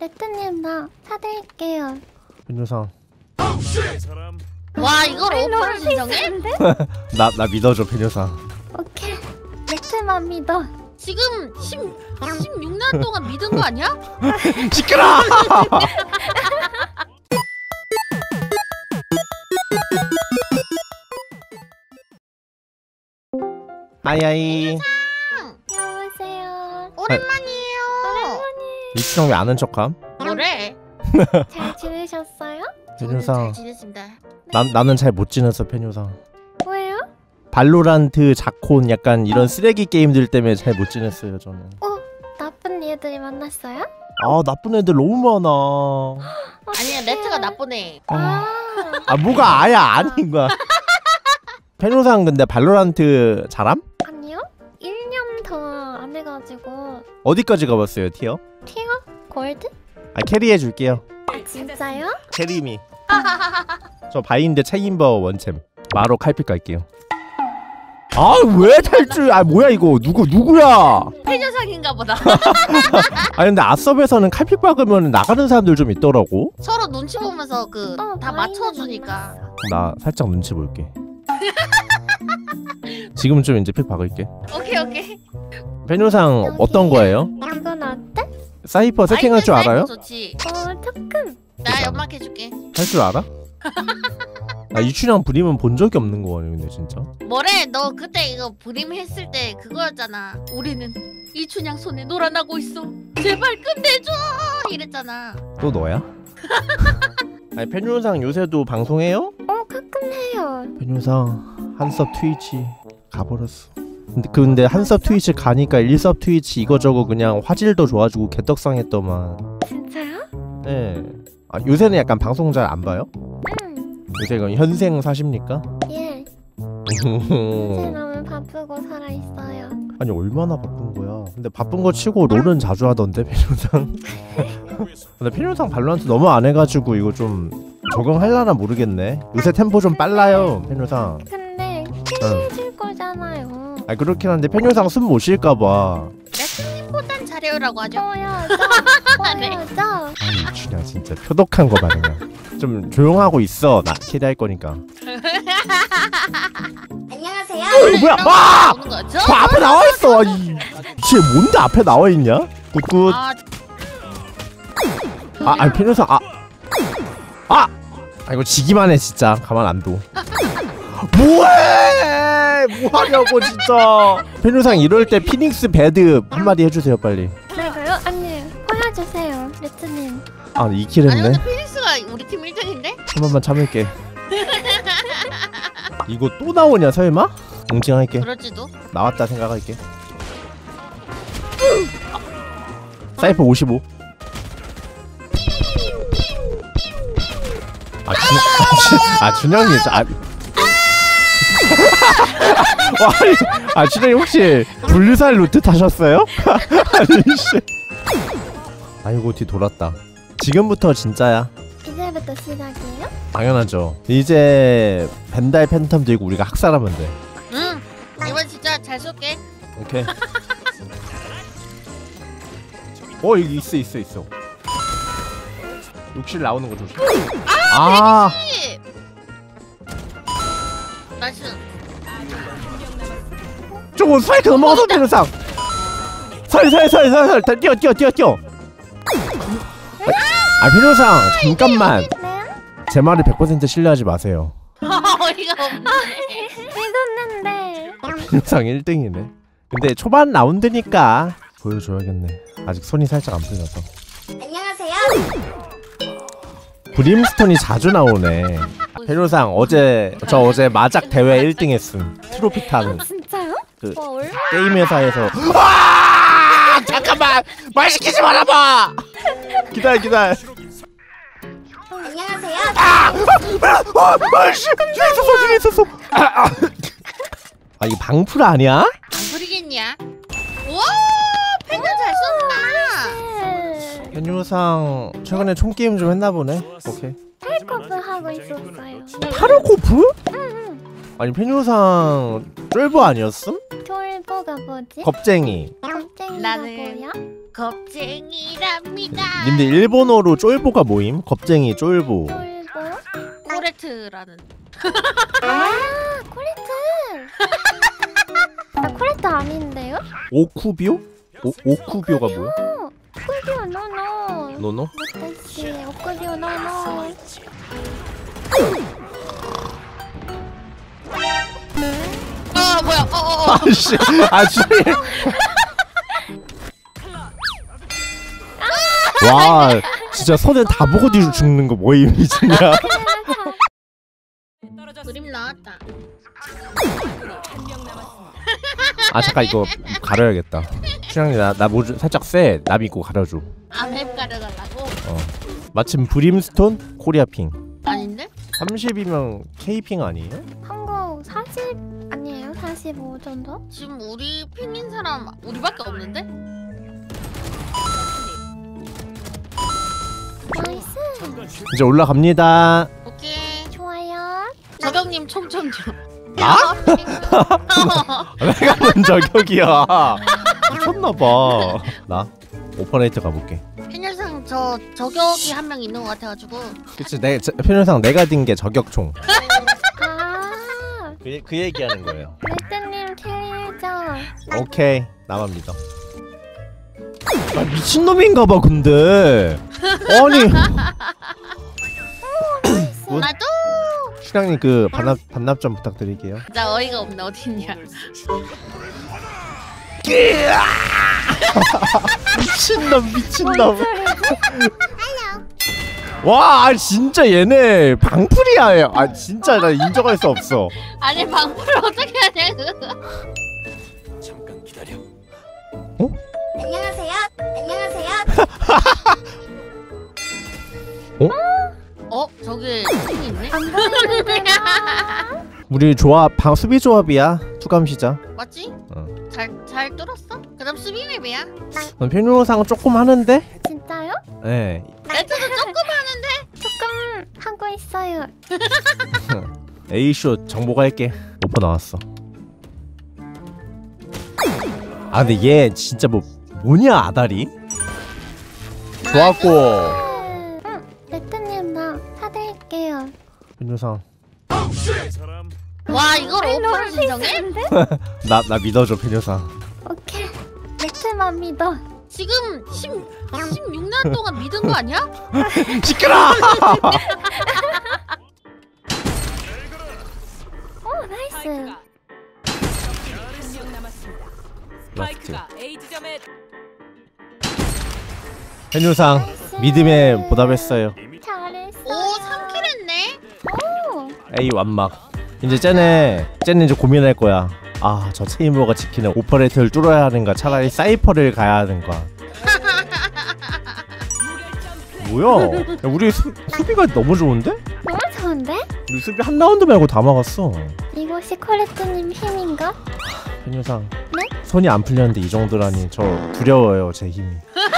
레트님 나 사드릴게요. 펜유상. 와 이걸 오퍼를 신청해? 나 믿어줘 펜유상. 오케이. 레트만 믿어. 지금 16년 동안 믿은 거 아니야? 시끄러! 아이아이. 여보세요. 오랜만이에요. 리치랑 왜 아는 척함? 뭐래? 잘 지내셨어요? 펜유상. 잘 지냈습니다. 나는 잘 못 지냈어 펜유상. 왜요? 발로란트, 자콘 약간 이런 쓰레기 게임들 때문에 잘 못 지냈어요 저는. 나쁜 애들이 만났어요? 아 나쁜 애들 너무 많아. 아니야 레트가 나쁜 애. 아 뭐가 아야 아닌 거야. 펜유상 근데 발로란트 잘함? 아니요? 1년 더 안 해가지고. 어디까지 가봤어요 티어? 티어? 골드? 아 캐리해줄게요. 진짜요? 캐리미. 저 바인드 책임버 원챔. 마로 칼픽 갈게요. 아 왜 탈출? 아 뭐야 이거 누구야? 폐녀상인가 보다. 아 근데 아섭에서는 칼픽 박으면 나가는 사람들 좀 있더라고. 서로 눈치 보면서 그 다 맞춰주니까. 나 살짝 눈치 볼게. 지금은 좀 이제 픽 박을게. 오케이. 펜유상 어떤 거예요? 이건 어때? 사이퍼 세팅할 줄 알아요? 좋지. 조금. 나 연막해줄게. 할 줄 알아? 아 이춘향 브림은 본 적이 없는 거 같네 근데 진짜. 뭐래? 너 그때 이거 브림 했을 때 그거였잖아. 우리는 이춘향 손에 놀아나고 있어. 제발 끝내줘! 이랬잖아. 또 너야? 아니 펜유상 요새도 방송해요? 가끔 해요. 펜유상 한섭 트위치 가버렸어. 근데 한섭 트위치 가니까 일섭 트위치 이거저거 그냥 화질도 좋아지고 개떡상했더만. 진짜요? 네. 아 요새는 약간 방송 잘 안 봐요? 응. 요새 그럼 현생 사십니까? 예. 요새 너무 바쁘고 살아있어요. 아니 얼마나 바쁜 거야. 근데 바쁜 거 치고 롤은 자주 하던데 펜유상. 근데 펜유상 발로란트 너무 안 해가지고 이거 좀 적응할라나 모르겠네. 요새 템포 좀 빨라요 펜유상. 근데 캐리해줄 거잖아요. 아 그렇긴 한데 펜유상 숨 못 쉴까봐. 레트님보단 잘해요라고 하죠. 네. 보여줘. 아니 이춘향 진짜 표독한 거 말이야. 좀 조용하고 있어. 나 캐리할 거니까. 안녕하세요. 뭐야? 와! 오는 거죠? 저 앞에 나와 있어. 쟤 뭔데 앞에 나와 있냐? 굿굿. 아니 펜유상 아 이거 지기만 해 진짜. 가만 안 둬. 뭐해? 뭐하냐고 진짜. 펜유상 이럴 때 피닉스 배드 한마디 해주세요 빨리. 내가요? 아니 보여주세요 레트님. 아 2킬 아니 했네. 근데 피닉스가 우리 팀 1등인데? 한 번만 참을게. 이거 또 나오냐 설마? 응징할게. 그럴지도. 나왔다 생각할게. 사이퍼 55. 준영이 준영이 혹시 분류살 루트 타셨어요? 아니 씨. 아이고 뒤 돌았다. 지금부터 진짜야. 이제부터 시작이에요? 당연하죠. 이제 벤달 팬텀 들고 우리가 학살하면 돼. 응. 이번 진짜 잘 쏠게. 오케이. 여기 있어. 욕실 나오는 거 조심. 나이스. 저거 스파이크 넘어가서 펜유상. 살. 뛰어. 펜유상 잠깐만. 제 말을 100% 신뢰하지 마세요. 어이가 없네. 믿었는데. 펜유상 1등이네. 근데 초반 라운드니까 보여줘야겠네. 아직 손이 살짝 안 풀려서. 안녕하세요. 브림스톤이 자주 나오네. 펜유상 어제 마작 대회 1등 했음. 트로피 타는. 진짜요? 그 와 얼마? 게임 회사에서. 잠깐만 말 시키지 말아봐. 기다려. 안녕하세요. 뒤에 있었어. 이거 방풀 아니야? 부리겠냐? 와, 펜션 잘 쏜다. 펜유상 최근에 총 게임 좀 했나 보네. 오케이. 탈코프 하고 있었어요. 타르코프? 아니 펜유상 쫄보 아니었음? 졸부. 쫄보가 뭐지? 겁쟁이. 겁쟁이가 나는- 뭐야? 겁쟁이랍니다. 님들 일본어로 쫄보가 뭐임? 겁쟁이 쫄보. 쫄보? 코레트라는. 아 코레트! 나 코레트 아닌데요? 오쿠비오? 오쿠비오가 뭐야? 오쿠디오 노노 노노? 못했지 오쿠디오 노노 아 뭐야? 아씨, 아씨. 와, 진짜 손에 다 보고 뒤로 죽는 거 뭐임 미쳤냐? 그림 나왔다. 아 잠깐 이거 가려야겠다. 춘향이 나 뭐 살짝 쎄. 나 믿고 가려줘. 아맵 가려달라고? 마침 브림스톤 코리아핑. 아닌데? 30이면 K핑 아니에요? 한국 40 아니에요? 45 정도? 지금 우리 핑인 사람 우리밖에 없는데? 나이스 이제 올라갑니다. 오케이. 좋아요 저경님 총총 좀. 나? 내가 먼저 저격이야. 미쳤나봐. 나 오퍼레이터 가볼게. 팬열상 저 저격이 한 명 있는 것 같아가지고. 그치, 편의상 내가 든 게 저격총. 아 그 얘기하는 거예요. 레트님 캐리해줘 오케이, 나만 믿어. 아, 미친놈인가봐 근데. 아니 뭐? 나도. 춘향님 그 반납 좀 부탁드릴게요. 진짜 어이가 없네. 어딨냐? 미친놈. 와, 아, 진짜 얘네 방풀이야. 아 진짜 나 인정할 수 없어. 아니 방풀을 어떻게 하냐 그거. 잠깐 기다려. 안녕하세요 안녕하세요 저기 팀이 있네? 안 보이는데요 우리 조합 수비 조합이야. 투감 시작. 맞지? 응. 잘 뚫었어? 그다음 수비 맵이야. 편의상 조금 하는데? 진짜요? 네. 레트도 조금 하는데. 조금 하고 있어요 A쇼 정보 갈게. 오퍼 나왔어. 아 근데 얘 진짜 뭐냐 아다리? 좋았고. 응 레트님 나 사드릴게요 편의상 사람 와 이걸 오퍼를 신청해? 나 믿어줘 편의상. 오케이 레트만 믿어 지금 16년 동안 믿은 거 아니야? 시끄러. 오 나이스 스파이크가 A 지점에 편의상 믿음에 보답했어요. 잘했어 오 3킬 했네? 오 A 완막. 이제 쟤는 이제 고민할 거야. 아 저 체인버가 지키는 오퍼레이터를 뚫어야 하는가 차라리 사이퍼를 가야 하는가. 뭐야? 야, 우리 수비가 너무 좋은데? 너무 좋은데? 우리 수비 한 라운드 말고 다 막았어. 이것이 코레트님 힘인가? 편유상. 네? 손이 안 풀렸는데 이 정도라니 저 두려워요 제 힘이.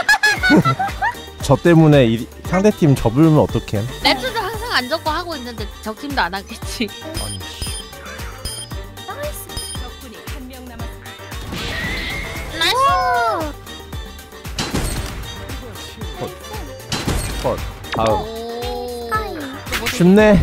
저 때문에 상대팀 접으면 어떡해? 레트도 항상 안 적고 하고 있는데 적 팀도 안 하겠지. 아니 나이스 적군이 한 명 남았습니다. 나이스. 컷. 다음. 오. 스카이 쉽네.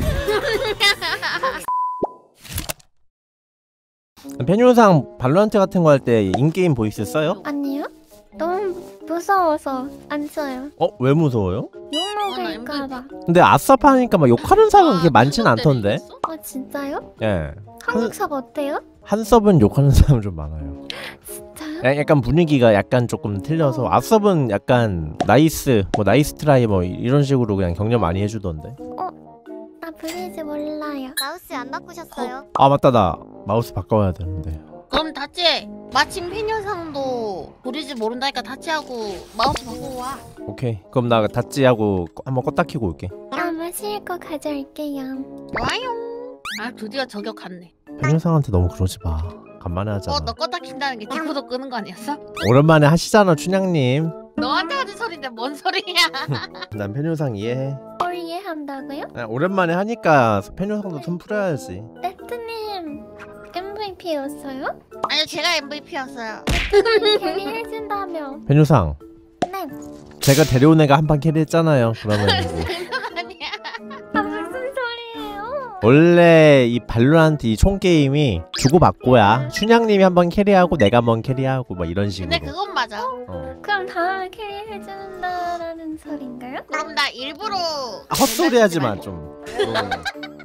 편유상 발로란트 같은 거 할 때 인게임 보이스 써요? 아니요? 너무 무서워서 안 써요 왜 무서워요? 욕 먹을까봐 근데 아싸파 하니까 막 욕하는 사람은 그렇게 많진 그것 않던데. 때문에 있어? 아 진짜요? 예. 한국 삽 어때요? 한 서브는 욕하는 사람 좀 많아요. 진짜요? 약간 분위기가 약간 조금 틀려서 앞섭은 약간 나이스 나이스 트라이 이런 식으로 그냥 격려 많이 해주던데. 나 브리즈 몰라요 마우스 안 바꾸셨어요? 아 맞다, 나 마우스 바꿔야 되는데. 그럼 다치 마침 팬여상도 보리지 모른다니까 다치하고 마우스 바꾸고 와. 오케이, 그럼 나 다찌하고 한번 껐다 키고 올게. 나 마실 거 가져올게요 와용. 아 드디어 저격 갔네. 편유상한테 너무 그러지 마. 간만에 하잖아. 너 껐다 킨다는 게 디코더 끄는 거 아니었어? 오랜만에 하시잖아 춘향님. 너한테 하는 소리인데 뭔 소리야? 난 편유상 이해해. 뭘 이해한다고요? 오랜만에 하니까 편유상도 좀 풀어야지. 레트님 MVP MVP였어요? 아니요 제가 MVP였어요. 괜히 해준다며. 페뉴상 네. 제가 데려온 애가 한 판 캐리했잖아요. 그러면 뭐. 아니야. 아 무슨 소리예요? 원래 이 발로란트 이 총 게임이 주고받고야. 춘향님이 한번 캐리하고 내가 한번 캐리하고 막 이런 식으로. 근데 그건 맞아. 그럼 다 캐리 해준다라는 소린가요? 그럼 나 일부러 헛소리 하지 마 좀.